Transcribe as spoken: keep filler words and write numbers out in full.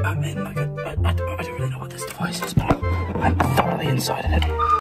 I'm in like a, I, I, don't, I don't really know what this device is, but I'm, I'm thoroughly inside of it.